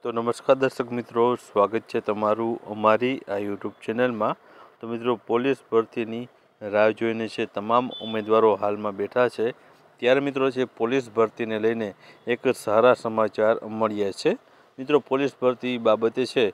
તો નમસ્કાર દર્શક મિત્રો, સ્વાગત છે તમારું અમારી આ યુટ્યુબ ચેનલમાં। તો મિત્રો, પોલીસ ભરતીની રાહ જોઈને છે તમામ ઉમેદવારો હાલમાં બેઠા છે। ત્યારે મિત્રો છે પોલીસ ભરતીને લઈને એક સારા સમાચાર મળ્યા છે। મિત્રો, પોલીસ ભરતી બાબતે છે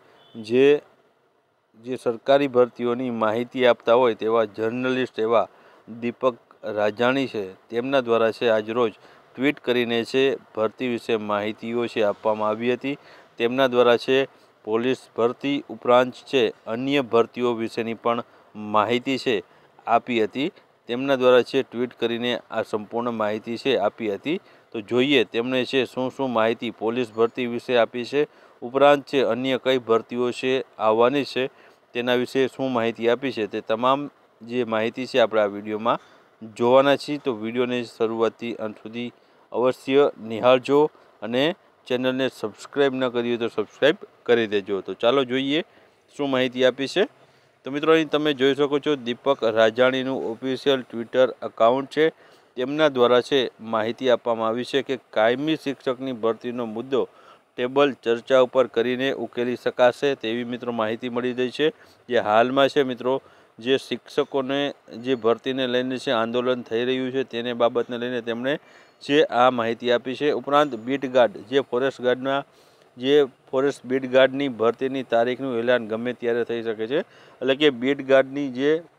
જે સરકારી ભરતીઓની માહિતી આપતા હોય તેવા જર્નલિસ્ટ એવા દીપક રાજાણી છે, તેમના દ્વારા છે આજરોજ ટ્વીટ કરીને છે ભરતી વિશે માહિતીઓ છે આપવામાં આવી હતી। તેમના દ્વારા છે પોલીસ ભરતી ઉપરાંત છે અન્ય ભરતીઓ વિશેની પણ માહિતી છે આપી હતી। તેમના દ્વારા છે ટ્વીટ કરીને આ સંપૂર્ણ માહિતી છે આપી હતી। તો જોઈએ તેમણે છે શું શું માહિતી પોલીસ ભરતી વિશે આપી છે, ઉપરાંત છે અન્ય કઈ ભરતીઓ છે આવવાની છે તેના વિશે શું માહિતી આપી છે, તે તમામ જે માહિતી છે આપણે આ વિડીયોમાં જોવાના છીએ। તો વિડીયોને શરૂઆતથી અંત સુધી અવશ્ય નિહાળજો અને ચેનલને સબસ્ક્રાઈબ ન કરી હોય તો સબસ્ક્રાઈબ કરી દેજો। તો ચાલો જોઈએ શું માહિતી આપી છે। તો મિત્રો, અહીં તમે જોઈ શકો છો દીપક રાજાણીનું ઓફિશિયલ ટ્વિટર એકાઉન્ટ છે। તેમના દ્વારા છે માહિતી આપવામાં આવી છે કે કાયમી શિક્ષકની ભરતીનો મુદ્દો ટેબલ ચર્ચા ઉપર કરીને ઉકેલી શકાશે તેવી મિત્રો માહિતી મળી રહી છે। જે હાલમાં છે મિત્રો, જે શિક્ષકોને જે ભરતીને લઈને છે આંદોલન થઈ રહ્યું છે તેને બાબતને લઈને તેમણે જે આ માહિતી આપી છે। ઉપરાંત બીટ ગાર્ડ જે ફોરેસ્ટ ગાર્ડના ફોરેસ્ટ બીટ ગાર્ડની ભરતીની તારીખનું એલાન ગમે ત્યારે થઈ શકે છે। એટલે કે બીટ ગાર્ડની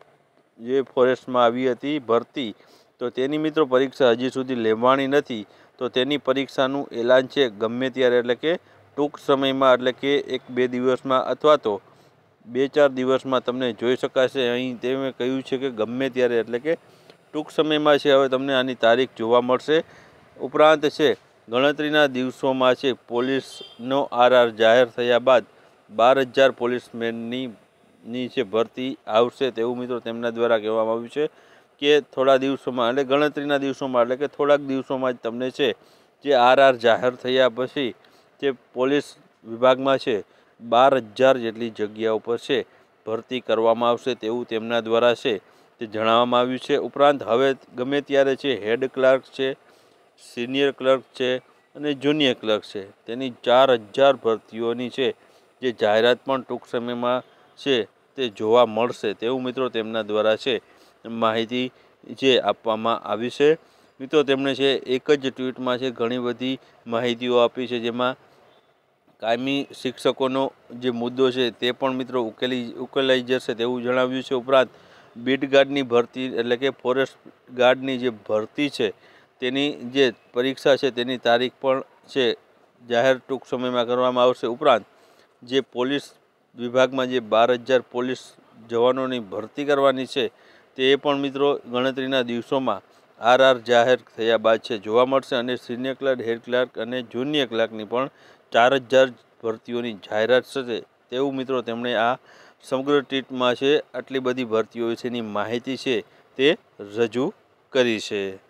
જે ફોરેસ્ટમાં આવી હતી ભરતી, તો તેની મિત્રો પરીક્ષા હજી સુધી લેવાણી નથી। તો તેની પરીક્ષાનું એલાન છે ગમે ત્યારે, એટલે કે ટૂંક સમયમાં, એટલે કે 1-2 દિવસમાં અથવા તો 2-4 દિવસમાં તમને જોઈ શકાશે। અહીં તેમણે કહ્યું છે કે ગમે ત્યારે, એટલે કે ટૂંક સમયમાં છે હવે તમને આની તારીખ જોવા મળશે। ઉપરાંત છે ગણતરીના દિવસોમાં છે પોલીસનો આરઆર જાહેર થયા બાદ 12,000 પોલીસમેનની છે ભરતી આવશે તેવું મિત્રો તેમના દ્વારા કહેવામાં આવ્યું છે કે થોડા દિવસોમાં, એટલે ગણતરીના દિવસોમાં, એટલે કે થોડાક દિવસોમાં જ તમને છે જે આરઆર જાહેર થયા પછી જે પોલીસ વિભાગમાં છે 12,000 જેટલી જગ્યાઓ પર છે ભરતી કરવામાં આવશે તેવું તેમના દ્વારા છે તે જણાવવામાં આવ્યું છે। ઉપરાંત હવે ગમે ત્યારે છે હેડ ક્લાર્ક છે, સિનિયર ક્લર્ક છે અને જુનિયર ક્લર્ક છે, તેની 4,000 ભરતીઓની છે જે જાહેરાત પણ ટૂંક સમયમાં છે તે જોવા મળશે તેવું મિત્રો તેમના દ્વારા છે માહિતી જે આપવામાં આવી છે। મિત્રો, તેમણે છે એક જ ટ્વીટમાં છે ઘણી બધી માહિતીઓ આપી છે, જેમાં કાયમી શિક્ષકોનો જે મુદ્દો છે તે પણ મિત્રો ઉકેલાઈ જશે તેવું જણાવ્યું છે। ઉપરાંત બીટ ગાર્ડની ભરતી, એટલે કે ફોરેસ્ટ ગાર્ડની જે ભરતી છે તેની જે પરીક્ષા છે તેની તારીખ પણ છે જાહેર ટૂંક સમયમાં કરવામાં આવશે। ઉપરાંત જે પોલીસ વિભાગમાં જે 12,000 પોલીસ જવાનોની ભરતી કરવાની છે તે પણ મિત્રો ગણતરીના દિવસોમાં આરઆર જાહેર થયા બાદ છે જોવા મળશે। અને સિનિયર ક્લર્ક, હેડ ક્લાર્ક અને જુનિયર ક્લાર્કની પણ 4,000 ભરતીઓની જાહેરાત થશે તેવું મિત્રો તેમણે આ સમગ્ર ટ્વીટમાં છે આટલી બધી ભરતીઓ વિશેની માહિતી છે તે રજૂ કરી છે।